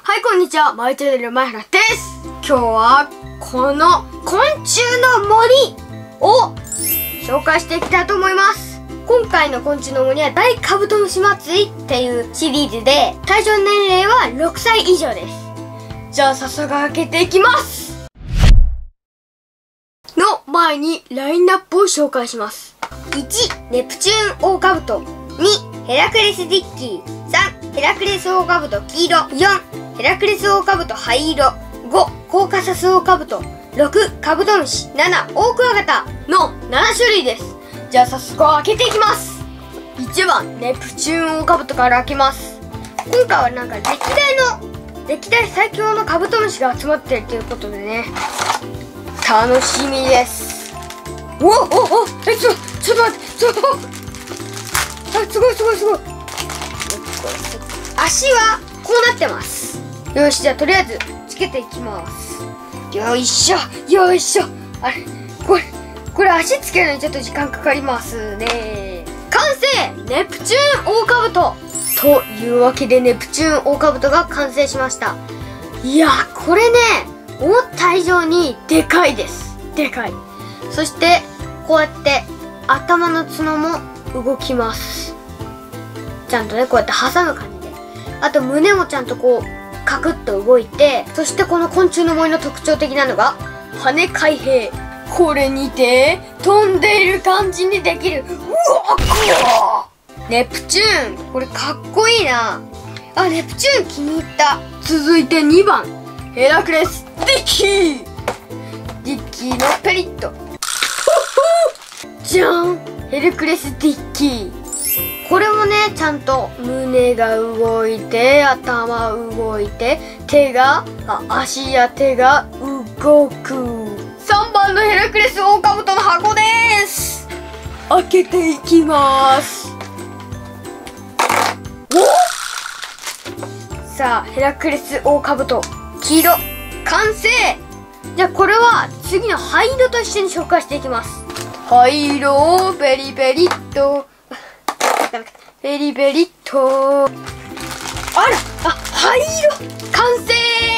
はい、こんにちは。マイトレル前原です。今日は、この昆虫の森を紹介していきたいと思います。今回の昆虫の森は大カブトムシ祭りっていうシリーズで、対象年齢は6歳以上です。じゃあ早速開けていきますの前にラインナップを紹介します。1、ネプチューンオオカブト。2、ヘラクレスディッキー。3、ヘラクレスオオカブト黄色。4、ヘラクレスオオカブト灰色。5、コーカサスオオカブト。6、カブトムシ。7、オオクワガタの7種類です。じゃあ早速開けていきます。1番、ネプチューンオオカブトから開けます。今回はなんか歴代最強のカブトムシが集まってるということでね、楽しみです。ちょっと待って、すごい。足はこうなってます。よし、じゃあとりあえずつけていきます。よいしょ。あれ、これ足つけるのにちょっと時間かかりますね。完成、ネプチューンオオカブトというわけで、ネプチューンオオカブトが完成しました。いやー、これね、思った以上にでかいです。でかい。そしてこうやって頭の角も動きます。ちゃんとね、こうやって挟む感じで。あと胸もちゃんとこうカクッと動いて、そしてこの昆虫の森の特徴的なのが羽開閉。これにて飛んでいる感じにできる。ネプチューン、これかっこいいなあ。ネプチューン気に入った。続いて2番、ヘラクレスディッキー。ディッキーのペリッとじゃん、ヘラクレスディッキー。これもね、ちゃんと胸が動いて、頭動いて、足や手が動く。3番のヘラクレスオオカブトの箱です。開けていきます。さあ、ヘラクレスオオカブト黄色完成。じゃあこれは次の灰色と一緒に紹介していきます。灰色をペリペリっと灰色完成。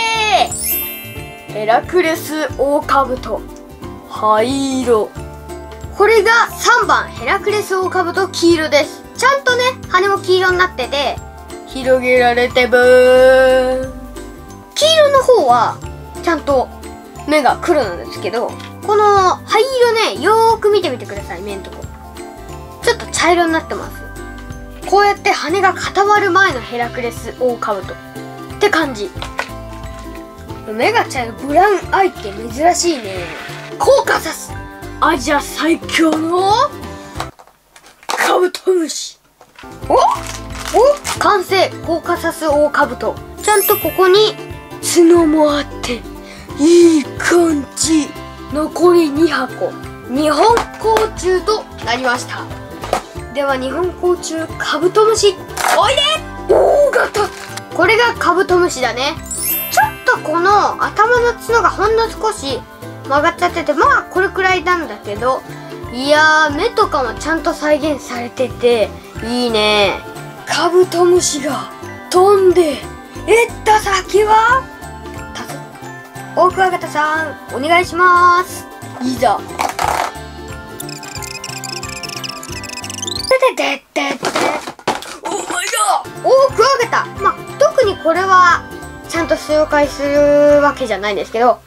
ヘラクレスオオカブト灰色。これが3番、ヘラクレスオオカブト黄色です。ちゃんとね、羽も黄色になってて、広げられてブーン。黄色の方はちゃんと目が黒なんですけど、この灰色ね、よーく見てみてください。目のとこちょっと茶色になってます。こうやって羽が固まる前のヘラクレスオオカブトって感じ。目が茶色、ブラウンアイって珍しいね。コーカサス、アジア最強のカブトムシ。完成、コーカサスオオカブト。ちゃんとここに角もあっていい感じ。残り2箱、日本甲虫となりました。では日本甲虫カブトムシおいで。大型、これがカブトムシだね。ちょっとこの頭の角がほんの少し曲がっちゃってて、まあこれくらいなんだけど、いやー、目とかもちゃんと再現されてていいね。カブトムシが飛んで行った先はオオクワガタさん、お願いします。いざ。オオクワガタ。まあ特にこれはちゃんと紹介するわけじゃないんですけど、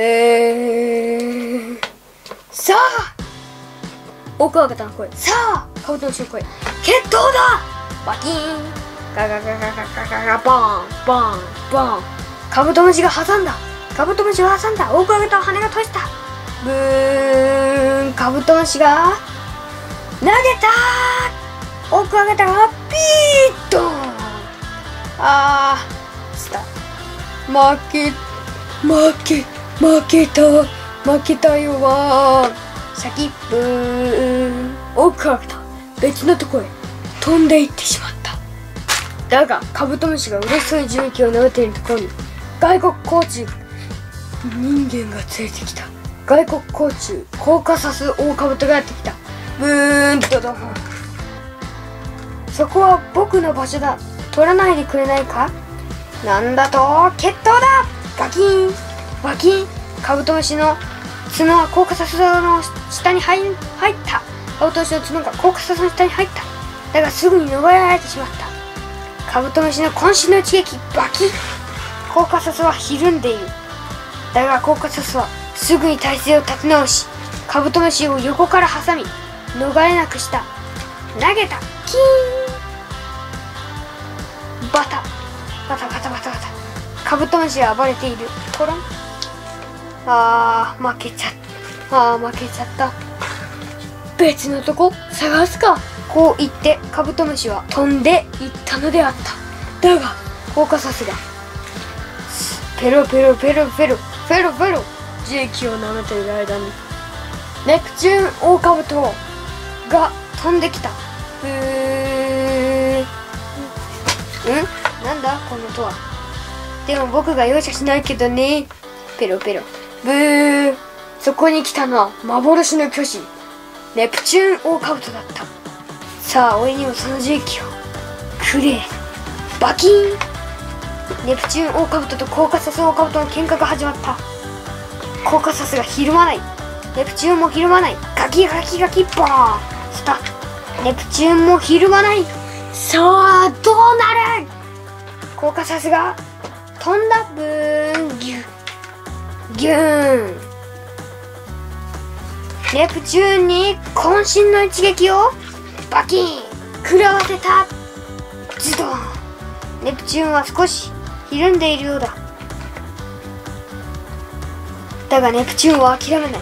さあ、オオクワガタの声。さあ、カブトムシの声。決闘だ。バキーン、ガガガガガガガガ、バーン。カブトムシが挟んだ。オオクワガタは羽が閉じた。ブーン。カブトムシが投げた。オオクワガタがピーッと。負けたよわ。先ブーン。オオクワガタ別のとこへ飛んでいってしまった。だがカブトムシが嬉しそうに重機を投げているところに外国甲虫、人間が連れてきた外国甲虫コーカサスオオカブトがやってきた。ブーンとドン。そこは僕の場所だ。取らないでくれないか。 なんだと、決闘だ。バキンバキン。カブトムシの角はコーカサスの下に入った。カブトムシの角がコーカサスの下に入った。だがすぐに逃れられてしまった。カブトムシの渾身の一撃。バキン。コーカサスはひるんでいる。だがコーカサスはすぐに体勢を立て直し、カブトムシを横から挟み逃れなくした。投げた。キーン。バタバタバタバタバタ。カブトムシは暴れている。コロン。負けちゃった。別のとこ探すか。こう言ってカブトムシは飛んでいったのであった。だがコーカサスがペロペロペロペロペロペロ樹液を舐めている間にネプチューンオオカブトが飛んできた。なんだこの音は。でも僕が容赦しないけどね。ペロペロ。ブー。そこに来たのは幻の巨人ネプチューンオオカブトだった。さあ俺にもその樹液をくれ。バキーン。ネプチューンオオカブトとコーカサスオオカブトの喧嘩が始まった。コーカサスがひるまない。ネプチューンもひるまない。ガキガキガキボーン。スタッ。ネプチューンもひるまない。さあどうなる。コーカサスが飛んだ。ブーン。ギュギューン。ネプチューンに渾身の一撃をバキン食らわせた。ズドン。ネプチューンは少しひるんでいるようだ。だがネプチューンは諦めない。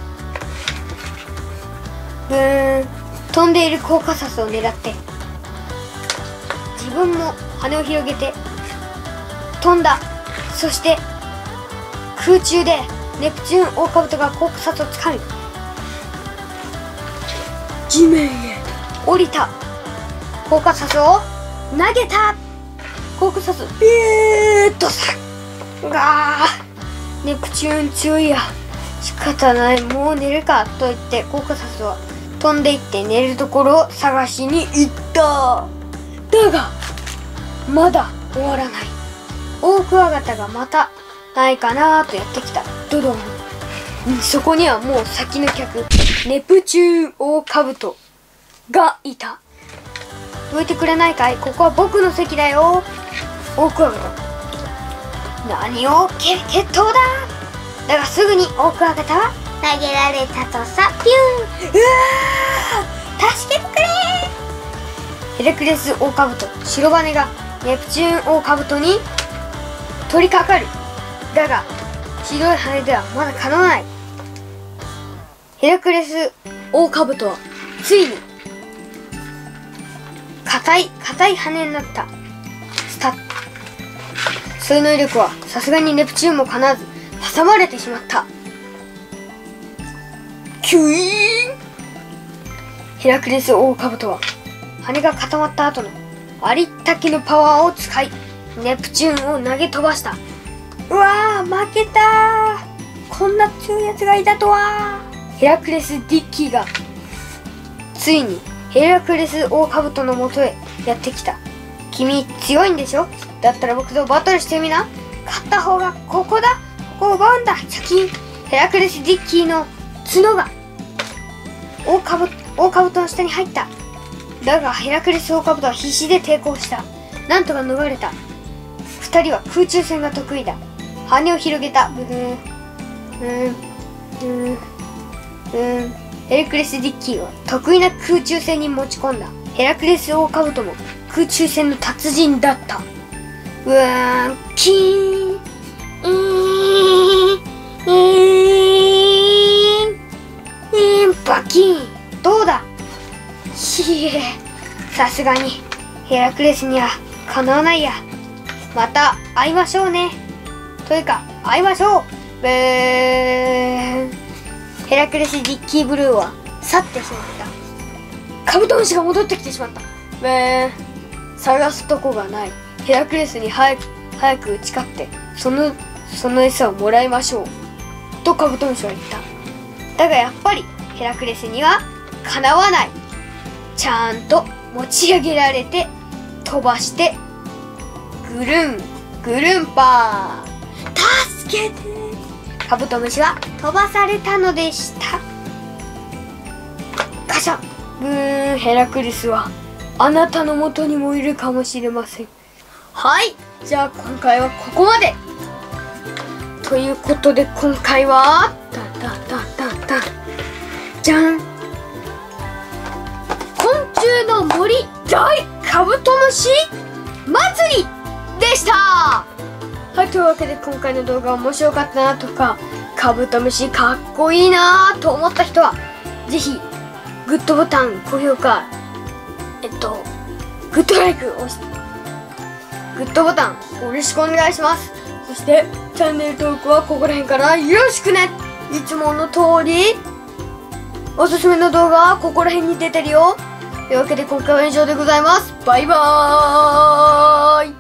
ブーン。飛んでいるコーカサスを狙って自分も羽を広げて飛んだ。そして空中でネプチューンオオカブトがコーカサスをつかみ地面へ降りた。コーカサスを投げた。コーカサスさネプチューン強いや。仕方ない、もう寝るかと言ってコーカサスは飛んでいって寝るところを探しに行った。だがまだ終わらない。オオクワガタがまたないかなとやってきた。ドドン。そこにはもう先の客ネプチューンオオカブトがいた。どいてくれないかい。ここは僕の席だよ。オオクワガタ。何を決闘だ。だがすぐにオオクワガタは投げられたとさ。ピューン。助けてくれ。ヘラクレスオオカブト白羽がネプチューンオオカブトに取り掛かる。だが白い羽ではまだかなわない。ヘラクレスオオカブトはついに硬い羽になった。スタッ。その能力はさすがにネプチューンもかなわず挟まれてしまった。キュイーン。ヘラクレスオオカブトは羽が固まった後のありったけのパワーを使いネプチューンを投げ飛ばした。うわー負けたー。こんな強いやつがいたとは。ヘラクレス・ディッキーがついにヘラクレスオオカブトの元へやってきた。君強いんでしょ。だったら僕とバトルしてみな。勝った方がここだ。ここを奪うんだ。先にヘラクレス・ディッキーの角がオオカブトの下に入った。だがヘラクレスオオカブトは必死で抵抗した。なんとか逃れた。二人は空中戦が得意だ。羽を広げた。ヘラクレス・ディッキーは得意な空中戦に持ち込んだ。ヘラクレスオオカブトも空中戦の達人だった。キーン。バキーン。どうだ。ひえ、さすがにヘラクレスにはかなわないや。また会いましょうね。というか会いましょう。ヘラクレス・ディッキーブルーは去ってしまった。カブトムシが戻ってきてしまった。探すとこがない。ヘラクレスに早く打ち勝ってその餌をもらいましょうとカブトムシは言った。だがやっぱりヘラクレスにはかなわない。ちゃんと持ち上げられて飛ばしてぐるんグルンパー。助けて。カブトムシは飛ばされたのでした。ガシャ。ヘラクレスはあなたの元にもいるかもしれません。はい、じゃあ今回はここまでということで、今回はタンタンタンタンタンじゃん、昆虫の森大カブトムシ祭りでした。はい、というわけで今回の動画面白かったなとか、カブトムシかっこいいなと思った人はぜひグッドボタン、高評価、グッドライクを押して、グッドボタンよろしくお願いします。そしてチャンネル登録はここら辺からよろしくね。いつもの通りおすすめの動画はここら辺に出てるよ。というわけで今回は以上でございます。バイバーイ。